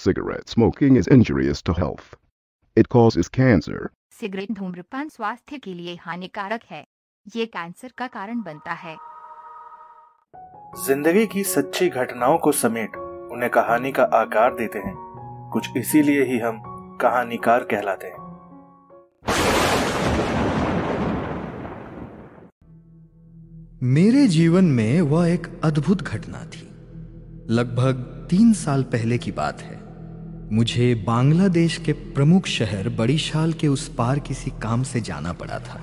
cigarette smoking is injurious to health. It causes cancer. Cigarette धूम्रपान स्वास्थ्य के लिए हानिकारक है। ये कैंसर का कारण बनता है। जिंदगी की सच्ची घटनाओं को समेट उन्हें कहानी का आकार देते हैं। कुछ इसीलिए ही हम कहानीकार कहलाते हैं। मेरे जीवन में वह एक अद्भुत घटना थी। लगभग 3 साल पहले की बात है। मुझे बांग्लादेश के प्रमुख शहर बड़ीशाल के उस पार किसी काम से जाना पड़ा था।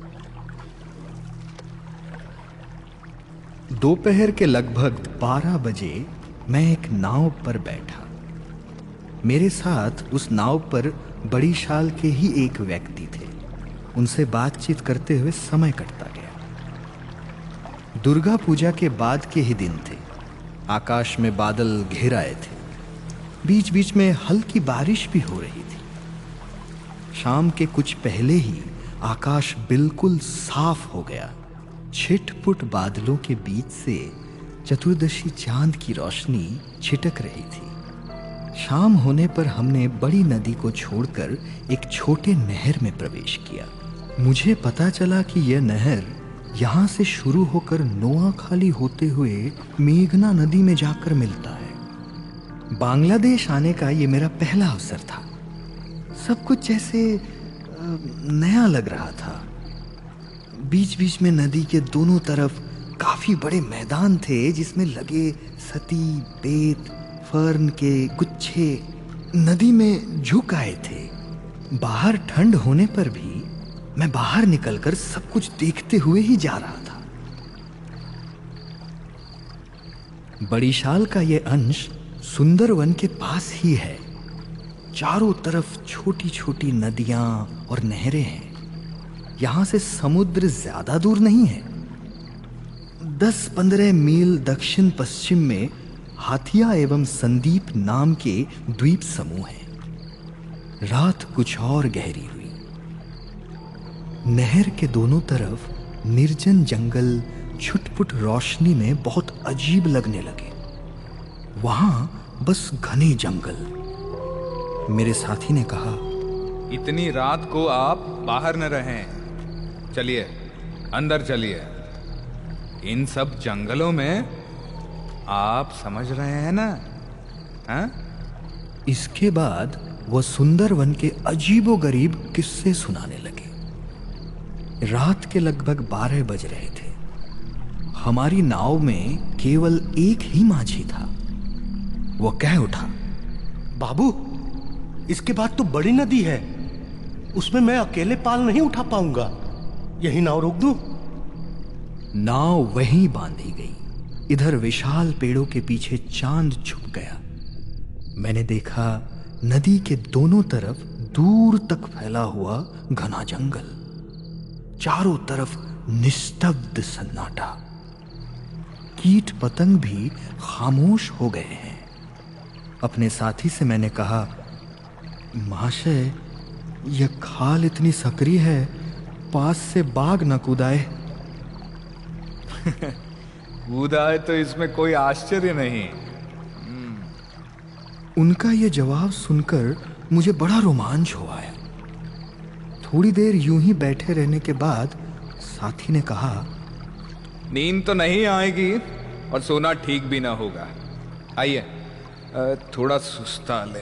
दोपहर के लगभग 12 बजे मैं एक नाव पर बैठा। मेरे साथ उस नाव पर बड़ीशाल के ही एक व्यक्ति थे। उनसे बातचीत करते हुए समय कटता गया। दुर्गा पूजा के बाद के ही दिन थे। आकाश में बादल घिर आए थे। बीच बीच में हल्की बारिश भी हो रही थी। शाम के कुछ पहले ही आकाश बिल्कुल साफ हो गया। छिटपुट बादलों के बीच से चतुर्दशी चांद की रोशनी छिटक रही थी। शाम होने पर हमने बड़ी नदी को छोड़कर एक छोटे नहर में प्रवेश किया। मुझे पता चला कि यह नहर यहाँ से शुरू होकर नोआखाली होते हुए मेघना नदी में जाकर मिलता है। बांग्लादेश आने का ये मेरा पहला अवसर था। सब कुछ जैसे नया लग रहा था। बीच बीच में नदी के दोनों तरफ काफी बड़े मैदान थे जिसमें लगे सती, बेत, फर्न के गुच्छे नदी में झुक आए थे। बाहर ठंड होने पर भी मैं बाहर निकलकर सब कुछ देखते हुए ही जा रहा था। बड़ीशाल का यह अंश सुंदरवन के पास ही है। चारों तरफ छोटी छोटी नदियां और नहरें हैं। यहां से समुद्र ज्यादा दूर नहीं है। 10-15 मील दक्षिण पश्चिम में हाथिया एवं संदीप नाम के द्वीप समूह हैं। रात कुछ और गहरी हुई। नहर के दोनों तरफ निर्जन जंगल छुटपुट रोशनी में बहुत अजीब लगने लगे। वहां बस घने जंगल। मेरे साथी ने कहा, इतनी रात को आप बाहर न रहें, चलिए अंदर चलिए। इन सब जंगलों में आप समझ रहे हैं ना? हाँ? इसके बाद वह सुंदरवन के अजीबोगरीब किस्से सुनाने लगे। रात के लगभग 12 बज रहे थे। हमारी नाव में केवल एक ही माझी था। वह कह उठा, बाबू, इसके बाद तो बड़ी नदी है। उसमें मैं अकेले पाल नहीं उठा पाऊंगा। यही नाव रोक दूं? नाव वहीं बांधी गई। इधर विशाल पेड़ों के पीछे चांद छुप गया। मैंने देखा नदी के दोनों तरफ दूर तक फैला हुआ घना जंगल। चारों तरफ निस्तब्ध सन्नाटा। कीट पतंग भी खामोश हो गए हैं। अपने साथी से मैंने कहा, महाशय, यह खाल इतनी सकरी है, पास से बाघ न कूदाए। कूदाए तो इसमें कोई आश्चर्य नहीं। उनका यह जवाब सुनकर मुझे बड़ा रोमांच हो आया। थोड़ी देर यूं ही बैठे रहने के बाद साथी ने कहा, नींद तो नहीं आएगी और सोना ठीक भी ना होगा। आइए थोड़ा सुस्ता ले।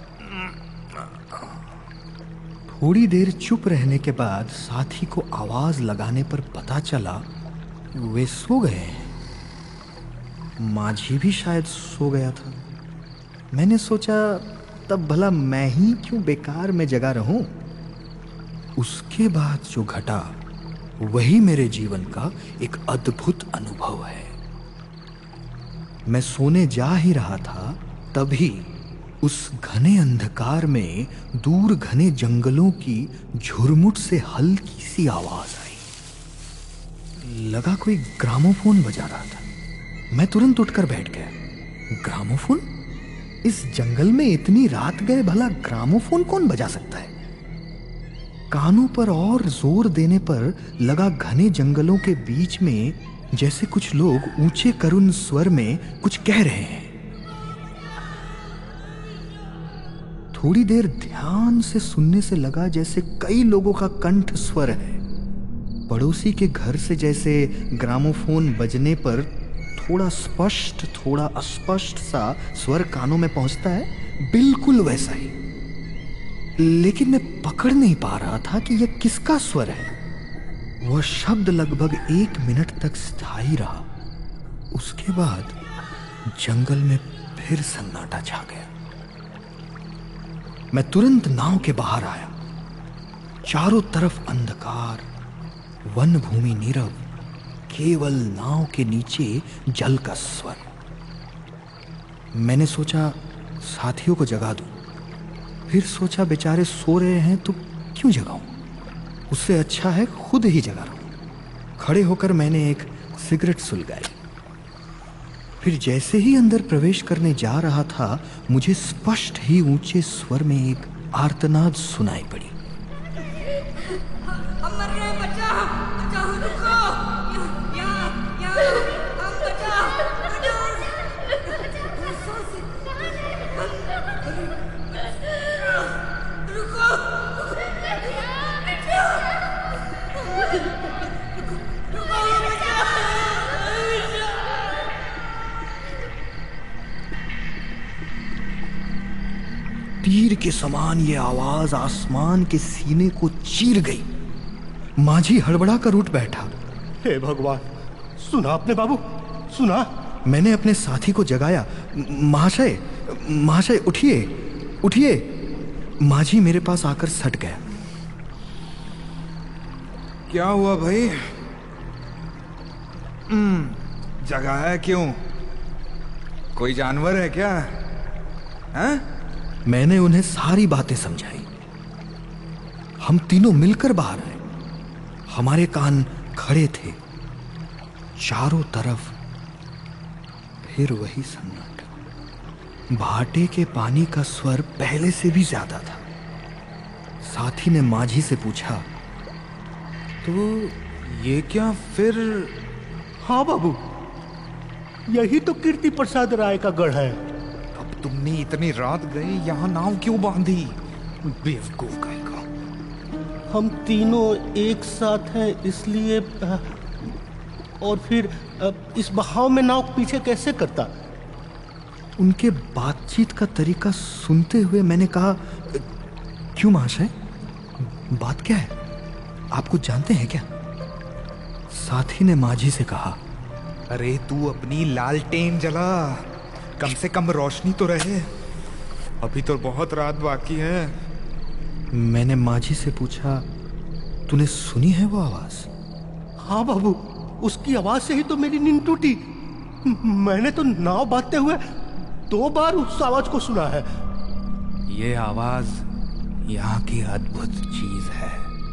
थोड़ी देर चुप रहने के बाद साथी को आवाज लगाने पर पता चला वे सो गए हैं। माझी भी शायद सो गया था। मैंने सोचा, तब भला मैं ही क्यों बेकार में जगा रहूं। उसके बाद जो घटा वही मेरे जीवन का एक अद्भुत अनुभव है। मैं सोने जा ही रहा था, तभी उस घने अंधकार में दूर घने जंगलों की झुरमुट से हल्की सी आवाज आई। लगा कोई ग्रामोफोन बजा रहा था। मैं तुरंत उठकर बैठ गया। ग्रामोफोन? इस जंगल में इतनी रात गए भला ग्रामोफोन कौन बजा सकता है? कानों पर और जोर देने पर लगा घने जंगलों के बीच में जैसे कुछ लोग ऊंचे करुण स्वर में कुछ कह रहे हैं। थोड़ी देर ध्यान से सुनने से लगा जैसे कई लोगों का कंठ स्वर है। पड़ोसी के घर से जैसे ग्रामोफोन बजने पर थोड़ा स्पष्ट थोड़ा अस्पष्ट सा स्वर कानों में पहुंचता है, बिल्कुल वैसा ही। लेकिन मैं पकड़ नहीं पा रहा था कि यह किसका स्वर है। वह शब्द लगभग 1 मिनट तक स्थायी रहा। उसके बाद जंगल में फिर सन्नाटा छा गया। मैं तुरंत नाव के बाहर आया। चारों तरफ अंधकार, वन भूमि नीरव, केवल नाव के नीचे जल का स्वर। मैंने सोचा साथियों को जगा दूं, फिर सोचा बेचारे सो रहे हैं तो क्यों जगाऊं, उससे अच्छा है खुद ही जगा रहूं। खड़े होकर मैंने एक सिगरेट सुलगाई। फिर जैसे ही अंदर प्रवेश करने जा रहा था, मुझे स्पष्ट ही ऊंचे स्वर में एक आर्तनाद सुनाई पड़ी। हम मर रहे हैं, बचाओ बचाओ, रुको, यहाँ हम बचाओ रुको, तीर के समान ये आवाज आसमान के सीने को चीर गई। माझी हड़बड़ा कर उठ बैठा। हे भगवान, सुना आपने बाबू, सुना? मैंने अपने साथी को जगाया। महाशय महाशय उठिए उठिए। माझी मेरे पास आकर सट गया। क्या हुआ भाई? जगाया क्यों? कोई जानवर है क्या? हैं? मैंने उन्हें सारी बातें समझाई। हम तीनों मिलकर बाहर आए। हमारे कान खड़े थे। चारों तरफ फिर वही सन्नाटा। भाटे के पानी का स्वर पहले से भी ज्यादा था। साथी ने माझी से पूछा, तो ये क्या फिर? हाँ बाबू, यही तो कीर्ति प्रसाद राय का गढ़ है। अब तुमने इतनी रात गए यहाँ नाव क्यों बांधी? बेवकूफ का। हम तीनों एक साथ हैं इसलिए, और फिर इस बहाव में नाव पीछे कैसे करता? उनके बातचीत का तरीका सुनते हुए मैंने कहा, क्यों महाशय, बात क्या है? आप कुछ जानते हैं क्या? साथी ने माझी से कहा, अरे तू अपनी लालटेन जला, कम से कम रोशनी तो रहे, अभी तो बहुत रात बाकी है। मैंने माझी से पूछा, तूने सुनी है वो आवाज? हाँ बाबू, उसकी आवाज से ही तो मेरी नींद टूटी। मैंने तो नाव बांधते हुए 2 बार उस आवाज को सुना है। ये आवाज यहाँ की अद्भुत चीज है।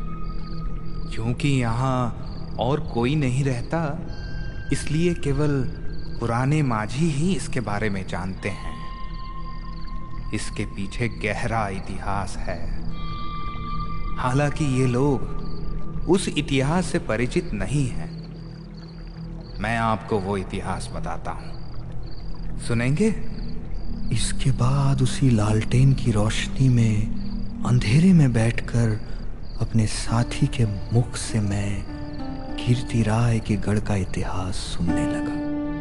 क्योंकि यहाँ और कोई नहीं रहता, इसलिए केवल पुराने माझी ही इसके बारे में जानते हैं। इसके पीछे गहरा इतिहास है। हालांकि ये लोग उस इतिहास से परिचित नहीं हैं। मैं आपको वो इतिहास बताता हूं, सुनेंगे? इसके बाद उसी लालटेन की रोशनी में अंधेरे में बैठकर अपने साथी के मुख से मैं कीर्ति राय के गढ़ का इतिहास सुनने लगा।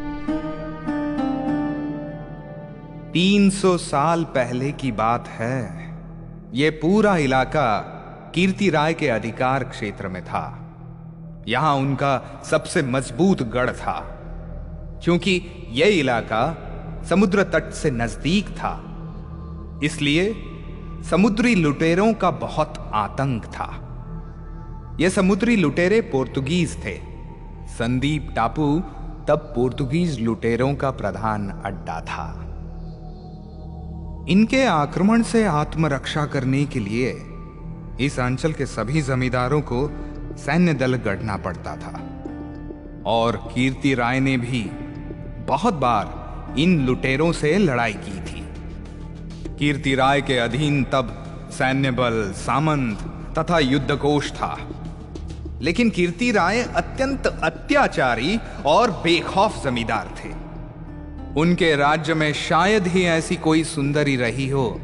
300 साल पहले की बात है। ये पूरा इलाका कीर्ति राय के अधिकार क्षेत्र में था। यहां उनका सबसे मजबूत गढ़ था। क्योंकि यह इलाका समुद्र तट से नजदीक था, इसलिए समुद्री लुटेरों का बहुत आतंक था। ये समुद्री लुटेरे पोर्तुगीज थे। संदीप टापू तब पोर्तुगीज लुटेरों का प्रधान अड्डा था। इनके आक्रमण से आत्मरक्षा करने के लिए इस अंचल के सभी जमींदारों को सैन्य दल गढ़ना पड़ता था। और कीर्ति राय ने भी बहुत बार इन लुटेरों से लड़ाई की थी। कीर्ति राय के अधीन तब सैन्य बल, सामंत तथा युद्धकोष था। लेकिन कीर्ति राय अत्यंत अत्याचारी और बेखौफ जमींदार थे। उनके राज्य में शायद ही ऐसी कोई सुंदरी रही हो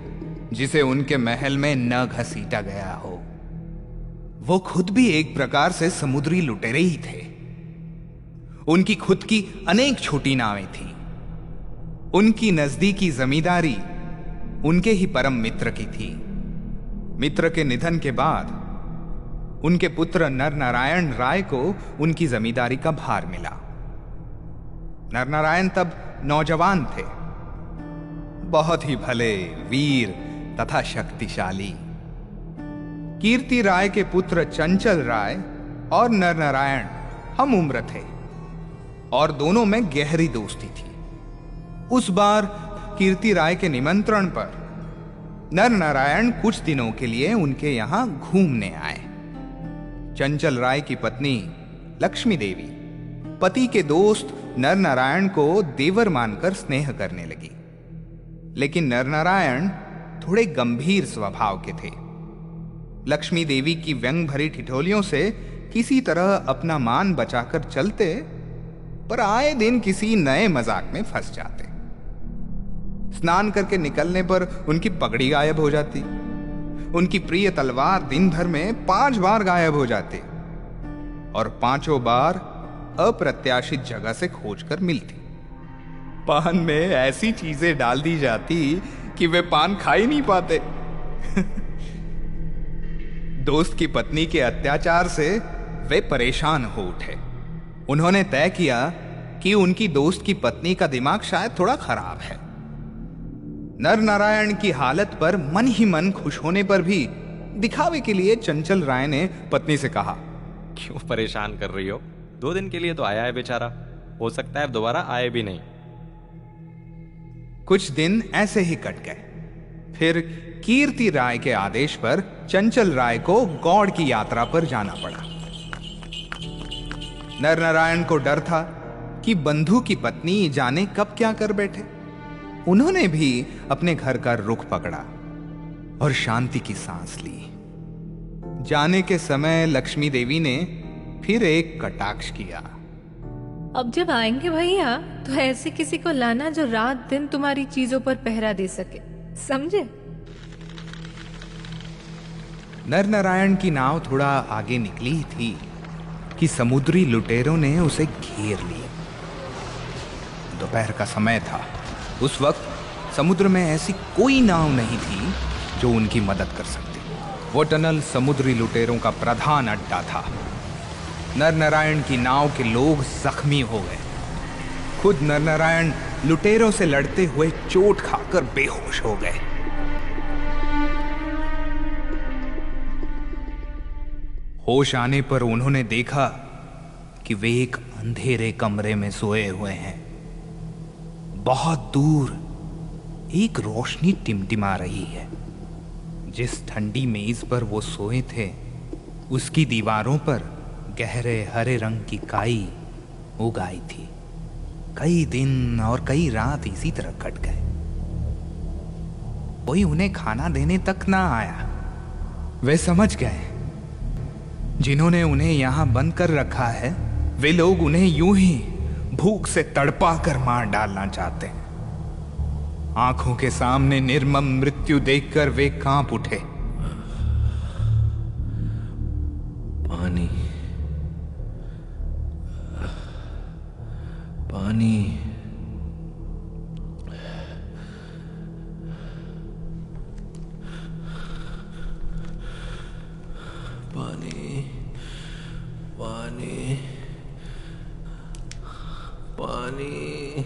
जिसे उनके महल में न घसीटा गया हो। वो खुद भी एक प्रकार से समुद्री लुटेरे ही थे। उनकी खुद की अनेक छोटी नावें थीं। उनकी नजदीकी जमींदारी उनके ही परम मित्र की थी। मित्र के निधन के बाद उनके पुत्र नरनारायण राय को उनकी जमींदारी का भार मिला। नरनारायण तब नौजवान थे, बहुत ही भले, वीर तथा शक्तिशाली। कीर्ति राय के पुत्र चंचल राय और नरनारायण हम उम्र थे और दोनों में गहरी दोस्ती थी। उस बार कीर्ति राय के निमंत्रण पर नरनारायण कुछ दिनों के लिए उनके यहां घूमने आए। चंचल राय की पत्नी लक्ष्मी देवी पति के दोस्त नरनारायण को देवर मानकर स्नेह करने लगी, लेकिन नरनारायण थोड़े गंभीर स्वभाव के थे। लक्ष्मी देवी की व्यंग भरी ठिठोलियों से किसी तरह अपना मान बचाकर चलते, पर आए दिन किसी नए मजाक में फंस जाते। स्नान करके निकलने पर उनकी पगड़ी गायब हो जाती। उनकी प्रिय तलवार दिन भर में 5 बार गायब हो जाती और 5 बार अप्रत्याशित जगह से खोजकर मिलती। पान में ऐसी चीजें डाल दी जाती कि वे पान खा ही नहीं पाते। दोस्त की पत्नी के अत्याचार से वे परेशान हो उठे। उन्होंने तय किया कि उनकी दोस्त की पत्नी का दिमाग शायद थोड़ा खराब है। नरनारायण की हालत पर मन ही मन खुश होने पर भी दिखावे के लिए चंचल राय ने पत्नी से कहा, क्यों परेशान कर रही हो? 2 दिन के लिए तो आया है बेचारा, हो सकता है दोबारा आए भी नहीं। कुछ दिन ऐसे ही कट गए। फिर कीर्ति राय के आदेश पर चंचल राय को गौड़ की यात्रा पर जाना पड़ा। नरनारायण को डर था कि बंधु की पत्नी जाने कब क्या कर बैठे। उन्होंने भी अपने घर का रुख पकड़ा और शांति की सांस ली। जाने के समय लक्ष्मी देवी ने फिर एक कटाक्ष किया। अब जब आएंगे भैया तो ऐसे किसी को लाना जो रात दिन तुम्हारी चीजों पर पहरा दे सके, समझे? नरनारायण की नाव थोड़ा आगे निकली थी कि समुद्री लुटेरों ने उसे घेर लिया। दोपहर का समय था। उस वक्त समुद्र में ऐसी कोई नाव नहीं थी जो उनकी मदद कर सकती। वो टनल समुद्री लुटेरों का प्रधान अड्डा था। नरनारायण की नाव के लोग जख्मी हो गए। खुद नरनारायण लुटेरों से लड़ते हुए चोट खाकर बेहोश हो गए। होश आने पर उन्होंने देखा कि वे एक अंधेरे कमरे में सोए हुए हैं। बहुत दूर एक रोशनी टिमटिमा रही है। जिस ठंडी मेज पर वो सोए थे उसकी दीवारों पर गहरे हरे रंग की काई उग आई थी। कई दिन और कई रात इसी तरह कट गए। कोई उन्हें खाना देने तक ना आया। वे समझ गए जिन्होंने उन्हें यहां बंद कर रखा है वे लोग उन्हें यूं ही भूख से तड़पा कर मार डालना चाहते हैं। आंखों के सामने निर्मम मृत्यु देखकर वे कांप उठे। पानी, पानी, पानी, पानी, पानी।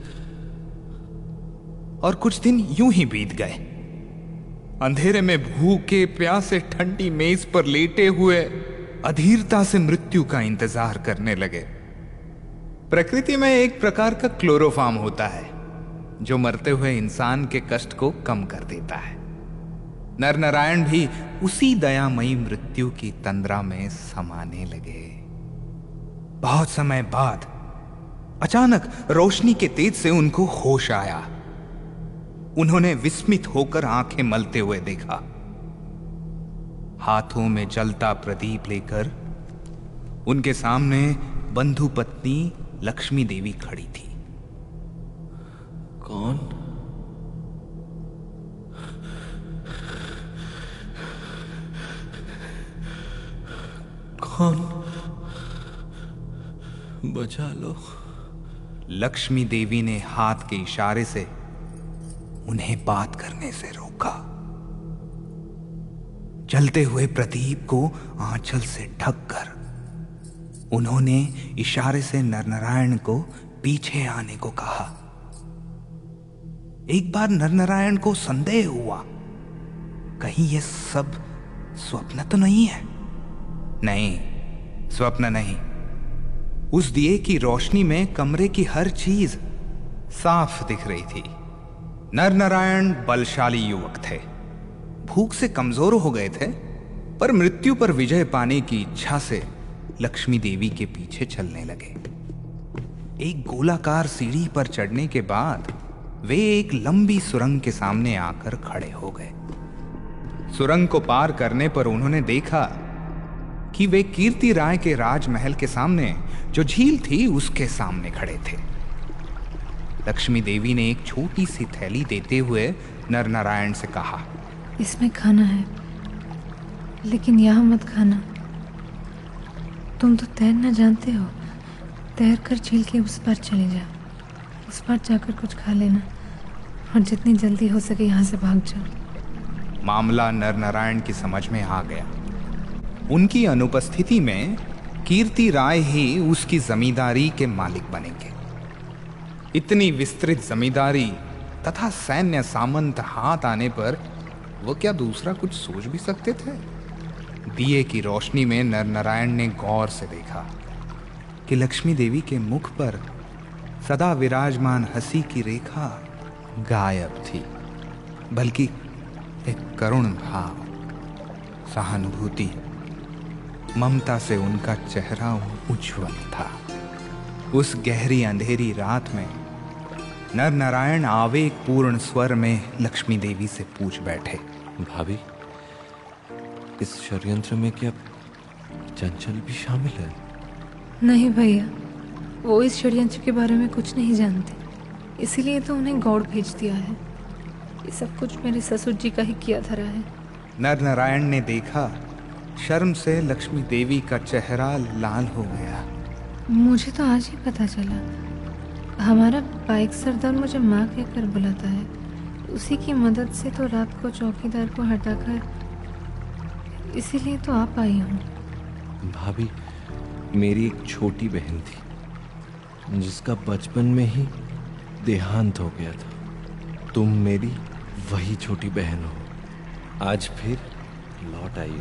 और कुछ दिन यूं ही बीत गए। अंधेरे में भूखे प्यासे ठंडी मेज पर लेटे हुए अधीरता से मृत्यु का इंतजार करने लगे। प्रकृति में एक प्रकार का क्लोरोफार्म होता है जो मरते हुए इंसान के कष्ट को कम कर देता है। नरनारायण भी उसी दयामयी मृत्यु की तंद्रा में समाने लगे। बहुत समय बाद अचानक रोशनी के तेज से उनको होश आया। उन्होंने विस्मित होकर आंखें मलते हुए देखा। हाथों में जलता प्रदीप लेकर उनके सामने बंधु पत्नी लक्ष्मी देवी खड़ी थी। कौन? कौन? बचा लो। लक्ष्मी देवी ने हाथ के इशारे से उन्हें बात करने से रोका। जलते हुए प्रदीप को आंचल से ढककर उन्होंने इशारे से नरनारायण को पीछे आने को कहा। एक बार नरनारायण को संदेह हुआ, कहीं ये सब स्वप्न तो नहीं है? नहीं, स्वप्न नहीं। उस दिए की रोशनी में कमरे की हर चीज साफ दिख रही थी। नरनारायण बलशाली युवक थे, भूख से कमजोर हो गए थे, पर मृत्यु पर विजय पाने की इच्छा से लक्ष्मी देवी के पीछे चलने लगे। एक गोलाकार सीढ़ी पर चढ़ने के बाद वे एक लंबी सुरंग के सामने आकर खड़े हो गए। सुरंग को पार करने पर उन्होंने देखा कि वे कीर्ति राय के राजमहल के सामने जो झील थी उसके सामने खड़े थे। लक्ष्मी देवी ने एक छोटी सी थैली देते हुए नरनारायण से कहा, इसमें खाना है, लेकिन यहाँ मत खाना। तुम तो तैरना जानते हो, तैर कर झील के उस पार चले जाओ। उस पार जाकर कुछ खा लेना और जितनी जल्दी हो सके यहाँ से भाग जाओ। मामला नरनारायण की समझ में आ गया। उनकी अनुपस्थिति में कीर्ति राय ही उसकी जमींदारी के मालिक बनेंगे। इतनी विस्तृत जमींदारी तथा सैन्य सामंत हाथ आने पर वो क्या दूसरा कुछ सोच भी सकते थे? दिए की रोशनी में नरनारायण ने गौर से देखा कि लक्ष्मी देवी के मुख पर सदा विराजमान हंसी की रेखा गायब थी, बल्कि एक करुण भाव, सहानुभूति, ममता से उनका चेहरा उज्ज्वल था। उस गहरी अंधेरी रात में नरनारायण आवेगपूर्ण स्वर में लक्ष्मी देवी से पूछ बैठे, भाभी, इस षड्यंत्र में क्या चंचल भी शामिल है? नहीं भैया, वो इस षड्यंत्र के बारे में कुछ नहीं जानते, इसीलिए तो उन्हें गौड़ भेज दिया है। ये सब कुछ मेरे ससुर जी का ही किया धरा है। नरनारायण ने देखा, शर्म से लक्ष्मी देवी का चेहरा लाल हो गया। मुझे तो आज ही पता चला। हमारा बाइक सरदार मुझे माँ कहकर बुलाता है। उसी की मदद से तो रात को चौकीदार को हटाकर, इसीलिए तो आप आई हूँ। भाभी, मेरी एक छोटी बहन थी जिसका बचपन में ही देहांत हो गया था। तुम मेरी वही छोटी बहन हो, आज फिर लौट आई हो।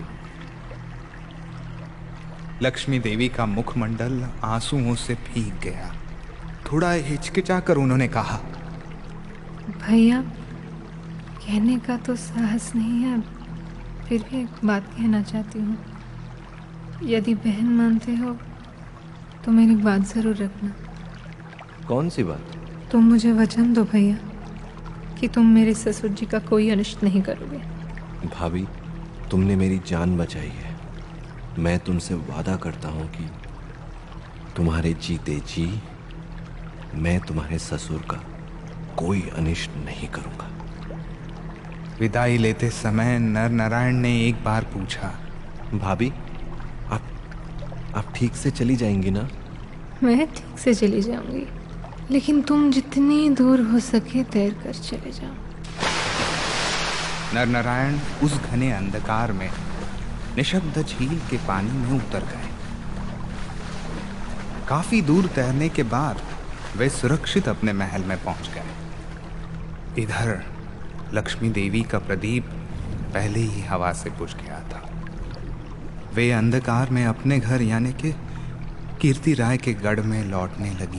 लक्ष्मी देवी का मुखमंडल आंसुओं से भीग गया। थोड़ा हिचकिचाकर उन्होंने कहा, भैया, कहने का तो साहस नहीं है, फिर भी एक बात कहना चाहती हूँ। यदि बहन मानते हो तो मेरी बात जरूर रखना। कौन सी बात? तुम मुझे वचन दो भैया कि तुम मेरे ससुर जी का कोई अनिष्ट नहीं करोगे। भाभी, तुमने मेरी जान बचाई है। मैं तुमसे वादा करता हूँ कि तुम्हारे जीते जी मैं तुम्हारे ससुर का कोई अनिष्ट नहीं करूँगा। विदाई लेते समय नरनारायण ने एक बार पूछा, भाभी, आप ठीक से चली जाएंगी ना? मैं ठीक से चली जाऊंगी, लेकिन तुम जितनी दूर हो सके तैर कर चले जाओ। नरनारायण उस घने अंधकार में निशब्द झील के पानी में उतर गए। काफी दूर तैरने के बाद वे सुरक्षित अपने महल में पहुंच गए। इधर लक्ष्मी देवी का प्रदीप पहले ही हवा से बुझ गया था। वे अंधकार में अपने घर यानी कि कीर्ति राय के गढ़ में लौटने लगी।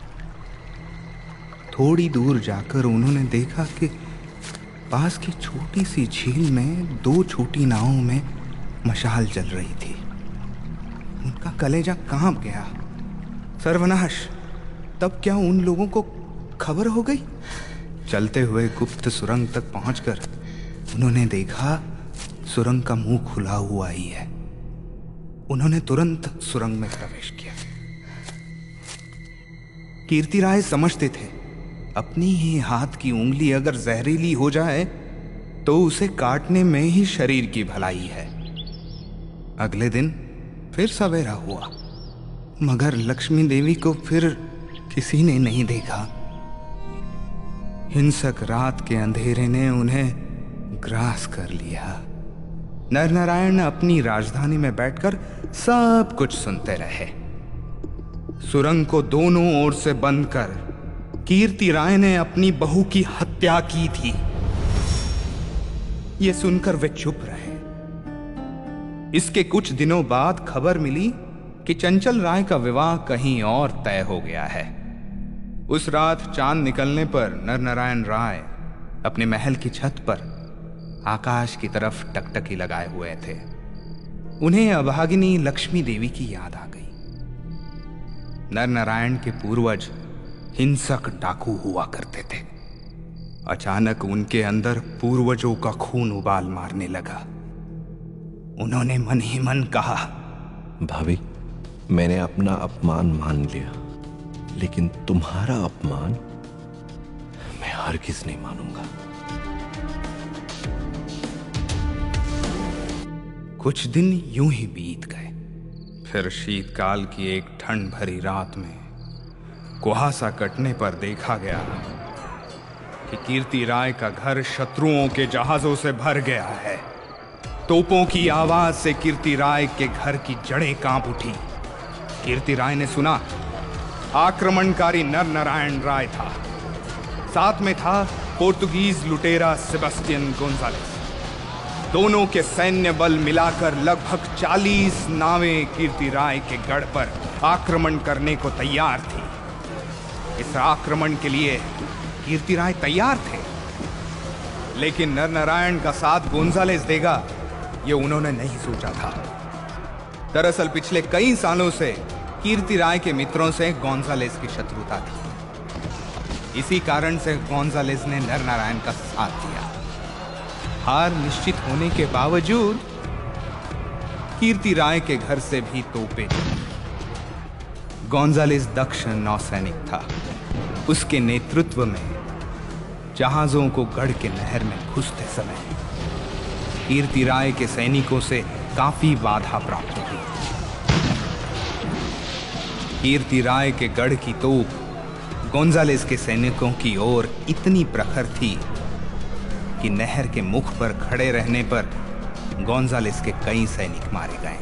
थोड़ी दूर जाकर उन्होंने देखा कि पास की छोटी सी झील में दो छोटी नावों में मशाल जल रही थी। उनका कलेजा कांप गया। सर्वनाश! तब क्या उन लोगों को खबर हो गई? चलते हुए गुप्त सुरंग तक पहुंचकर उन्होंने देखा सुरंग का मुंह खुला हुआ ही है। उन्होंने तुरंत सुरंग में प्रवेश किया। कीर्ति राय समझते थे अपनी ही हाथ की उंगली अगर जहरीली हो जाए तो उसे काटने में ही शरीर की भलाई है। अगले दिन फिर सवेरा हुआ, मगर लक्ष्मी देवी को फिर किसी ने नहीं देखा। हिंसक रात के अंधेरे ने उन्हें ग्रास कर लिया। नरनारायण अपनी राजधानी में बैठकर सब कुछ सुनते रहे। सुरंग को दोनों ओर से बंद कर कीर्ति राय ने अपनी बहू की हत्या की थी। ये सुनकर वे चुप रहे। इसके कुछ दिनों बाद खबर मिली कि चंचल राय का विवाह कहीं और तय हो गया है। उस रात चांद निकलने पर नरनारायण राय अपने महल की छत पर आकाश की तरफ टकटकी लगाए हुए थे। उन्हें अभागिनी लक्ष्मी देवी की याद आ गई। नरनारायण के पूर्वज हिंसक डाकू हुआ करते थे। अचानक उनके अंदर पूर्वजों का खून उबाल मारने लगा। उन्होंने मन ही मन कहा, भाभी, मैंने अपना अपमान मान लिया, लेकिन तुम्हारा अपमान मैं हरगिज नहीं मानूंगा। कुछ दिन यूं ही बीत गए। फिर शीतकाल की एक ठंड भरी रात में कुहासा कटने पर देखा गया कि कीर्ति राय का घर शत्रुओं के जहाजों से भर गया है। तोपों की आवाज से कीर्ति राय के घर की जड़ें कांप उठी। कीर्ति राय ने सुना आक्रमणकारी नरनारायण राय था। साथ में था पोर्तुगीज लुटेरा सेबेस्टियन गोंजालेस। दोनों के सैन्य बल मिलाकर लगभग 40 नावें कीर्ति राय के गढ़ पर आक्रमण करने को तैयार थी। इस आक्रमण के लिए कीर्ति राय तैयार थे, लेकिन नरनारायण का साथ गोंजालेस देगा ये उन्होंने नहीं सोचा था। दरअसल पिछले कई सालों से कीर्ति राय के मित्रों से गोंजालेस की शत्रुता थी। इसी कारण से गोंजालेस ने नरनारायण का साथ दिया। हार निश्चित होने के बावजूद कीर्ति राय के घर से भी तोपें थी। गोंजालेस दक्ष नौसैनिक था। उसके नेतृत्व में जहाजों को गढ़ के नहर में घुसते समय कीर्ति राय के सैनिकों से काफी बाधा प्राप्त हुई। कीर्ति राय के गढ़ की तोप गोंजालेस के सैनिकों की ओर इतनी प्रखर थी कि नहर के मुख पर खड़े रहने पर गोंजालेस के कई सैनिक मारे गए।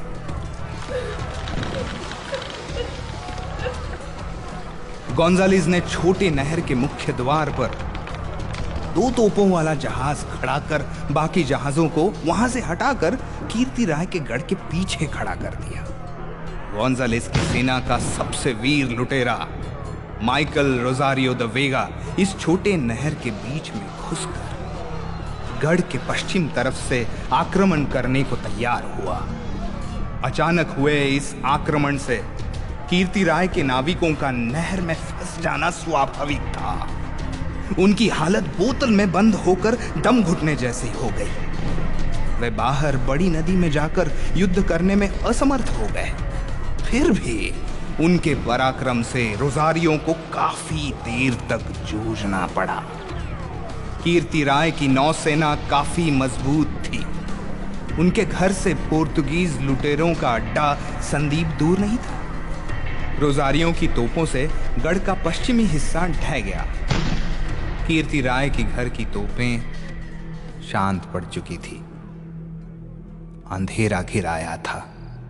गोंजालेस ने छोटे नहर के मुख्य द्वार पर 2 तोपों वाला जहाज खड़ा कर बाकी जहाजों को वहां से हटाकर कीर्ति राय के गढ़ के पीछे खड़ा कर दिया। गोंजालेस की सेना का सबसे वीर लुटेरा माइकल रोजारियो द वेगा इस छोटे नहर के बीच में घुसकर गढ़ के पश्चिम तरफ से आक्रमण करने को तैयार हुआ। अचानक हुए इस आक्रमण से कीर्ति राय के नाविकों का नहर में फंस जाना स्वाभाविक था। उनकी हालत बोतल में बंद होकर दम घुटने जैसी हो गई। वे बाहर बड़ी नदी में जाकर युद्ध करने में असमर्थ हो गए। फिर भी उनके पराक्रम से रोजारियों को काफी देर तक जूझना पड़ा। कीर्ति राय की नौसेना काफी मजबूत थी। उनके घर से पोर्तुगीज लुटेरों का अड्डा संदीप दूर नहीं था। रोजारियों की तोपों से गढ़ का पश्चिमी हिस्सा ढह गया। कीर्ति राय की घर की तोपें शांत पड़ चुकी थी। अंधेरा घिर आया था।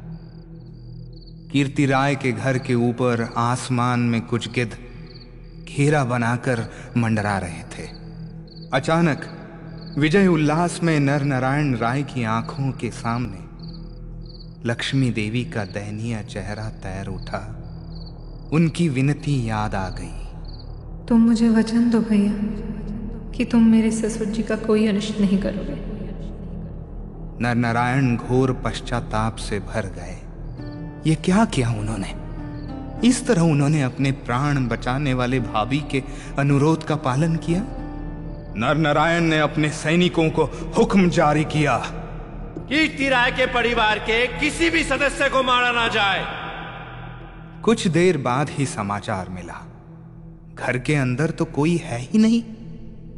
कीर्ति राय के घर के ऊपर आसमान में कुछ गिद्ध घेरा बनाकर मंडरा रहे थे। अचानक विजय उल्लास में नरनारायण राय की आंखों के सामने लक्ष्मी देवी का दयनीय चेहरा तैर उठा। उनकी विनती याद आ गई। तुम मुझे वचन दो भैया कि तुम मेरे ससुर जी का कोई अनिष्ट नहीं करोगे। नरनारायण घोर पश्चाताप से भर गए। ये क्या किया उन्होंने? इस तरह उन्होंने अपने प्राण बचाने वाले भाभी के अनुरोध का पालन किया। नरनारायण ने अपने सैनिकों को हुक्म जारी किया, कीर्ति राय के परिवार के किसी भी सदस्य को मारा ना जाए। कुछ देर बाद ही समाचार मिला, घर के अंदर तो कोई है ही नहीं।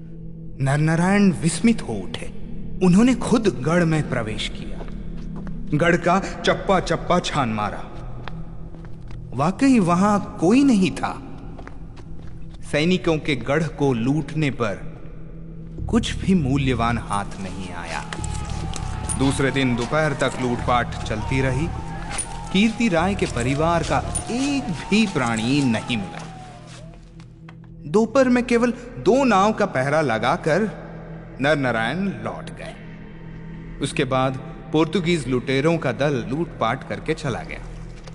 नरनारायण विस्मित हो उठे। उन्होंने खुद गढ़ में प्रवेश किया। गढ़ का चप्पा चप्पा छान मारा। वाकई वहां कोई नहीं था। सैनिकों के गढ़ को लूटने पर कुछ भी मूल्यवान हाथ नहीं आया। दूसरे दिन दोपहर तक लूटपाट चलती रही। कीर्ति राय के परिवार का एक भी प्राणी नहीं मिला। दोपहर में केवल 2 नाव का पहरा लगाकर नरनारायण लौट गए। उसके बाद पोर्तुगीज लुटेरों का दल लूटपाट करके चला गया।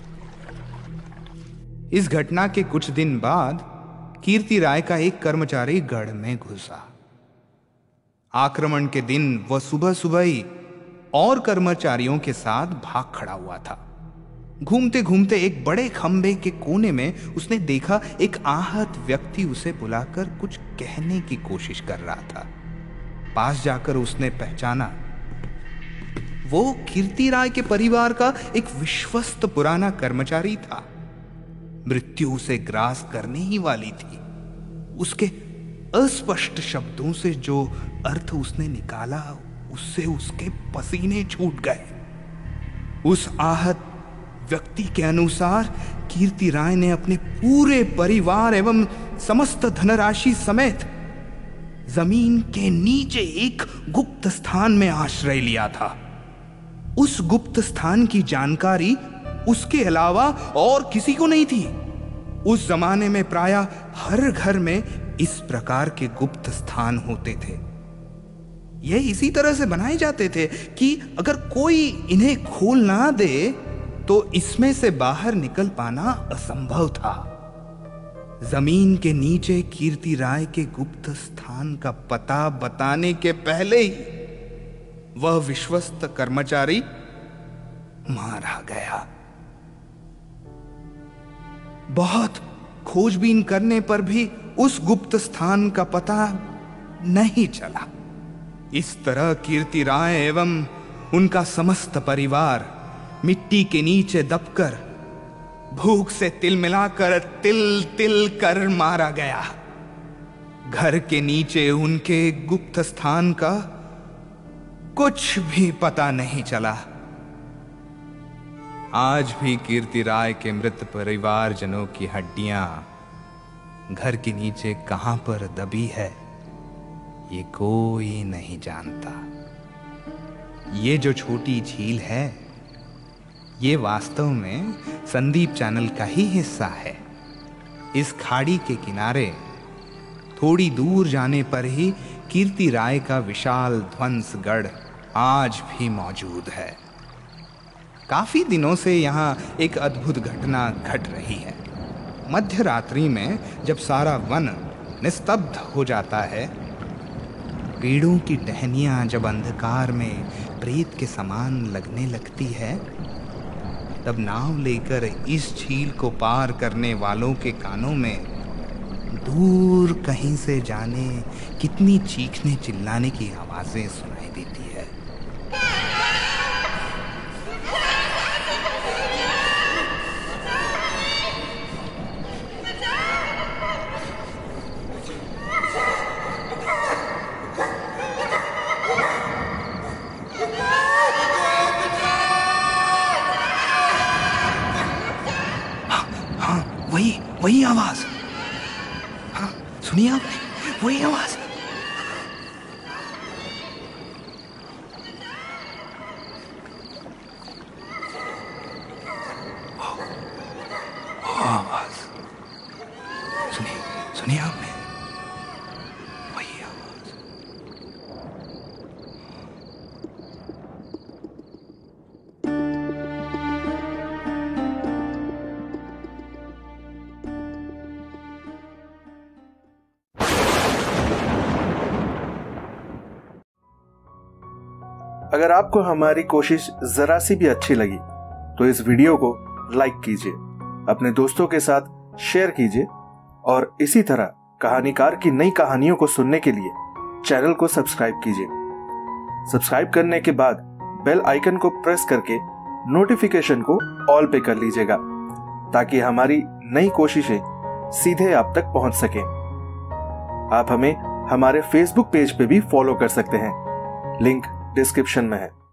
इस घटना के कुछ दिन बाद कीर्ति राय का एक कर्मचारी गढ़ में घुसा। आक्रमण के दिन वह सुबह सुबह ही और कर्मचारियों के साथ भाग खड़ा हुआ था। घूमते घूमते एक बड़े खंबे के कोने में उसने देखा एक आहत व्यक्ति उसे बुलाकर कुछ कहने की कोशिश कर रहा था। पास जाकर उसने पहचाना वो कीर्ति राय के परिवार का एक विश्वस्त पुराना कर्मचारी था। मृत्यु उसे ग्रास करने ही वाली थी। उसके अस्पष्ट शब्दों से जो अर्थ उसने निकाला उससे उसके पसीने छूट गए। उस आहत व्यक्ति के अनुसार कीर्ति राय ने अपने पूरे परिवार एवं समस्त धनराशि समेत जमीन के नीचे एक गुप्त स्थान में आश्रय लिया था। उस गुप्त स्थान की जानकारी उसके अलावा और किसी को नहीं थी। उस जमाने में प्रायः हर घर में इस प्रकार के गुप्त स्थान होते थे। यह इसी तरह से बनाए जाते थे कि अगर कोई इन्हें खोल ना दे तो इसमें से बाहर निकल पाना असंभव था। जमीन के नीचे कीर्ति राय के गुप्त स्थान का पता बताने के पहले ही वह विश्वस्त कर्मचारी मारा गया। बहुत खोजबीन करने पर भी उस गुप्त स्थान का पता नहीं चला। इस तरह कीर्ति राय एवं उनका समस्त परिवार मिट्टी के नीचे दबकर भूख से तिलमिलाकर तिल तिल कर मारा गया। घर के नीचे उनके गुप्त स्थान का कुछ भी पता नहीं चला। आज भी कीर्ति राय के मृत परिवारजनों की हड्डियां घर के नीचे कहां पर दबी है ये कोई नहीं जानता। ये जो छोटी झील है ये वास्तव में संदीप चैनल का ही हिस्सा है। इस खाड़ी के किनारे थोड़ी दूर जाने पर ही कीर्ति राय का विशाल ध्वंसगढ़ आज भी मौजूद है। काफी दिनों से यहाँ एक अद्भुत घटना घट रही है। मध्य रात्रि में जब सारा वन निस्तब्ध हो जाता है, पेड़ों की टहनियां जब अंधकार में प्रेत के समान लगने लगती है, तब नाव लेकर इस झील को पार करने वालों के कानों में दूर कहीं से जाने कितनी चीखने चिल्लाने की आवाजें सुनाई देती है। वही आवाज, हाँ सुनिए आपने, वही आवाज। आवाज सुनिए आपने, वही आवाज। अगर आपको हमारी कोशिश जरा सी भी अच्छी लगी तो इस वीडियो को लाइक कीजिए, अपने दोस्तों के साथ शेयर कीजिए और इसी तरह कहानीकार की नई कहानियों को सुनने के लिए चैनल को सब्सक्राइब कीजिए। सब्सक्राइब करने के बाद बेल आइकन को प्रेस करके नोटिफिकेशन को ऑल पे कर लीजिएगा ताकि हमारी नई कोशिशें सीधे आप तक पहुंच सकें। आप हमें हमारे फेसबुक पेज पे भी फॉलो कर सकते हैं, लिंक डिस्क्रिप्शन में है।